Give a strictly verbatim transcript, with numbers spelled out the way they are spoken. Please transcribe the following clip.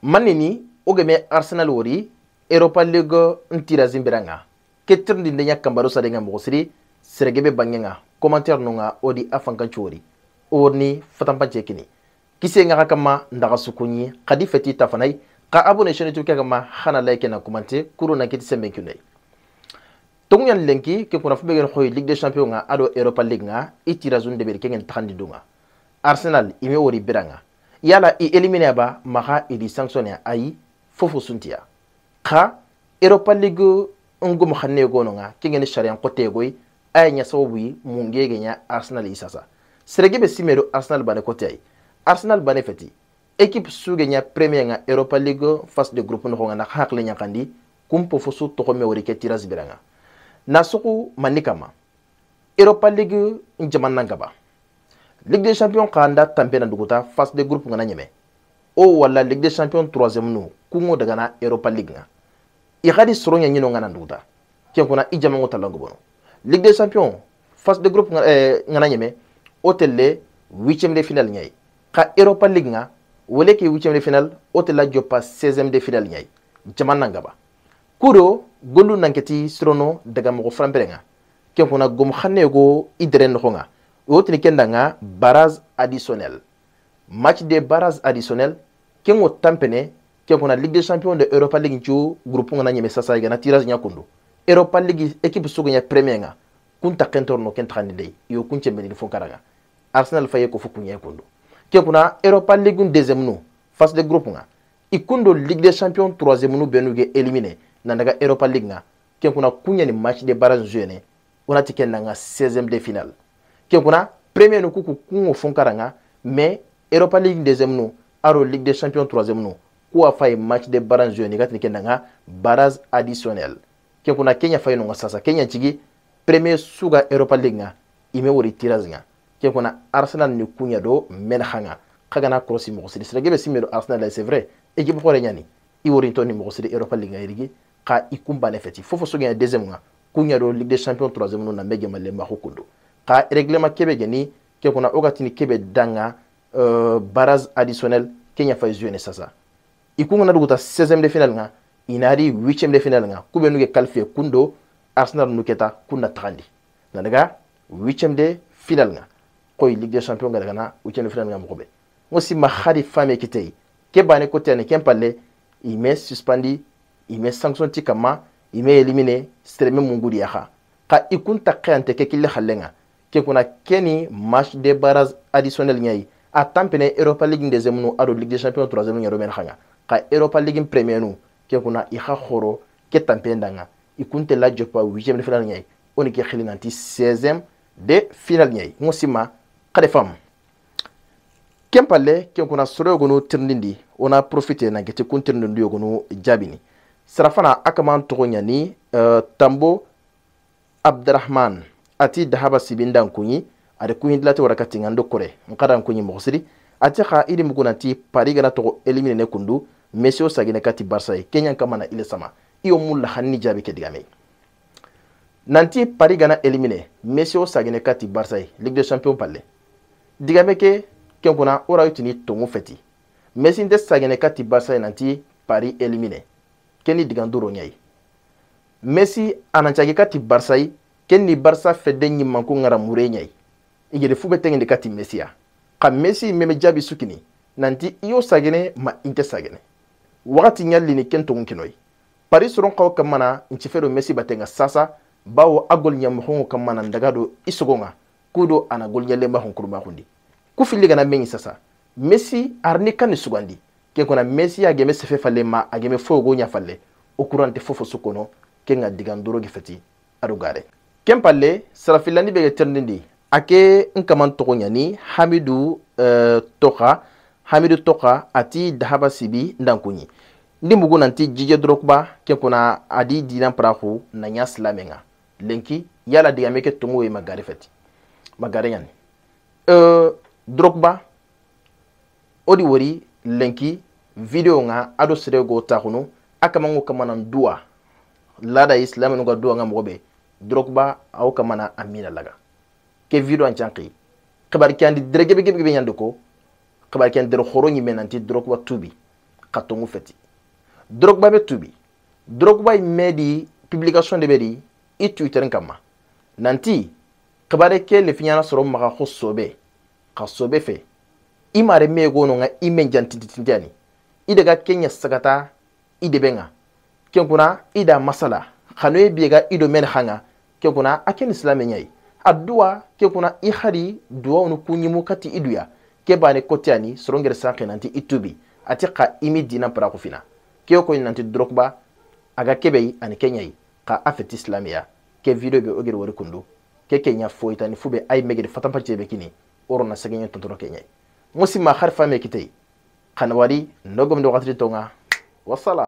manini ogeme Arsenal wori Europa League ntira zimbiranga ketirndi ndenya kambaro sadenga mogosiri sergebe bangenga commentaire nonga odi afankan chori orni fatampanche kini kise nga kama ndaga sukunyi kadi feti tafanai ka abone chene tuke kama hana like na commenter kuro na kiti sembe kunai tonyan lenki ke kuna fube gen khoy Ligue des Champions nga ado Europa League nga itira zone de ber kengen takandi dunga Arsenal ime wori biranga yala i elimine ba maha idi sanctionné ayi fofo suntia ka Europa League ngum xanne gono nga kengen sharian kote goy ay nya sawabu mungege nya Arsenal isasa sergebe simero Arsenal bane kote ay Arsenal bane feti équipe suge nya premier nga Europa League phase de groupe no nga na hakle nya kandi kumpo fosu to ko me wori ke tiras biranga nasuku manikama Europa League njaman ngaba Ligue des Champions kanda tampe na duguta phase de groupe ngana nyeme o wala Ligue des Champions troisième no kungo daga na Europa League nga i khadi soronya nyino ngana duguta ken kuna ijama ngota lango bono Ligue des Champions phase de groupe ngana nyeme hôtel huitième de finale nyai ka Europa League nga wole ke huitième de finale hôtel la jopa seizième de finale nyai jaman ngaba kuro gondu nanketi srono daga mo framperenga ken kuna gom xanne go idren no nga wotni kendanga barrage additionnel match de barrage additionnel ken wo tampene ken kuna Ligue des Champions de Europa League chu groupe ngana nyeme sasa ga na tirage nyakundu Europa League équipe suganya premier nga kunta kentorno ken tkhandi dey yo kunche meni fo karaga Arsenal faye ko fukunya kundu ken kuna Europa League deuxième no phase de groupe nga ikundo Ligue des Champions troisième no benuge éliminé nandaga Europa League nga ken kuna kunya ni match de barrage jeune ona tikenda nga seizième de finale ken kuna premier no kuku kungo fonkaranga mais Europa League deuxième no aro Ligue des Champions troisième no kuwa fay match de barrage jeune gatni kenda nga barrage additionnel ken kuna Kenya fay no nga sasa Kenya chigi premier suga Europa League nga ime wori tirage nga ken kuna Arsenal ni kunya do men khanga kagana crossi mo sidi sregebe simero Arsenal c'est vrai équipe xore nyani i wori toni mo sidi Europa League nga irigi ka ikumba nefeti fofo suga deuxième nga kunya do Ligue des Champions troisième no na mege malle ma hukundu ka règlement kebe geni ke kuna ogatini kebe danga euh, barrage additionnel Kenya fay jouer sasa ikunga na duguta seizième de finale nga inari huitième de finale nga kube nuge qualifié kundo Arsenal nuketa kunna trandi na daga huitième de finale nga koy Ligue des Champions nga daga na huitième de finale nga mokobe ngosi ma khadi fame kitei ke bane côté ne kempalle il met suspendu il met sanction tikama il met éliminé streme mungudi yaha ka ikunta khante ke kille khallenga ke kuna keni match de barrage additionnel nyai a tampene Europa League deuxième no ado Ligue des Champions troisième no romen khanga ka Europa League premier no ke kuna i kha khoro ke tampenda nga ikunte la jopa huitième de finale nyai oni ke khilinanti seizième de finale nyai ngosima khade fam kempale ke kuna soro gono tirndindi ona profiter na gete kuntirndo ndo gono jabini sarafana akaman to nyani uh, tambo Abdurrahman ati dahaba sibindan kunyi ade kunyi dilate warakati ngando kore nkada kunyi mosiri ati kha idi mugunati pari gana to elimine ne kundu Messi sagine kati Barça Kenya kama na ile sama iyo mulla hanni jabi ke digame nanti pari gana elimine Messi sagine kati Barça Ligue des Champions palle digame ke kenkuna ora yutini tongu feti Messi nde sagine kati Barça nanti pari elimine keni diganduro nyai Messi ananchage kati Barça kenni Barça fedde nyimmanku ngara mure nyai igede fube tengende kati Messi ya ka Messi meme jabi sukini nanti iyo sagene ma inte sagene wakati nyalli ni kento nkinoi Paris soron kaw kamana nchifero Messi batenga sasa bawo agol nyamhongo kamana ndagado isogonga kudo ana gol nyalle ma honkuruma hundi kufili gana mengi sasa Messi arni kan sugandi ke kona Messi ageme sefe falle ma ageme fogo nya falle okurante fofo sukono kenga diganduro gifeti adugare kempalle sarafilani be ternindi ake nkaman to nyani Hamidou uh, Toka Hamidou Toka ati dahaba sibi ndankunyi ndi mugu nanti Jije Drogba ke kuna adi dinan prahu na nya slamenga lenki yala digameke tungu e magare feti magare yani euh Drogba odi wori lenki video nga ado sirego takhunu akamango kamana dua lada islam nga dua nga mobe Drogba au kamana amina laga ke video anchanki kabar kyandi drege be gebe nyandoko kabar kyandi der khoro nyi menanti Drogba tubi katongu feti Drogba be tubi Drogba medi publication de bedi i Twitter kama nanti kibare ke le finyana soro maga ko sobe ka sobe fe imare mego no nga imen jantitintani idega kenya sagata idebenga kenkuna ida masala khano e biega ido men hanga kenkuna aken islam nyai addu'a kenkuna i khari du'a onu kunyimu kati iduya ke bane kotiani sorongere sanke nanti itubi ati ka imi dina para ko fina ke ko nanti Drogba aga kebe ani kenyai ka afet islamia ke video be ogere wori kundu ke kenya foitani fube ay megede fatampati be kini orona sagenya tontono kenyai musi ma kharfa me kitay kanwari nogom do gatri tonga wasala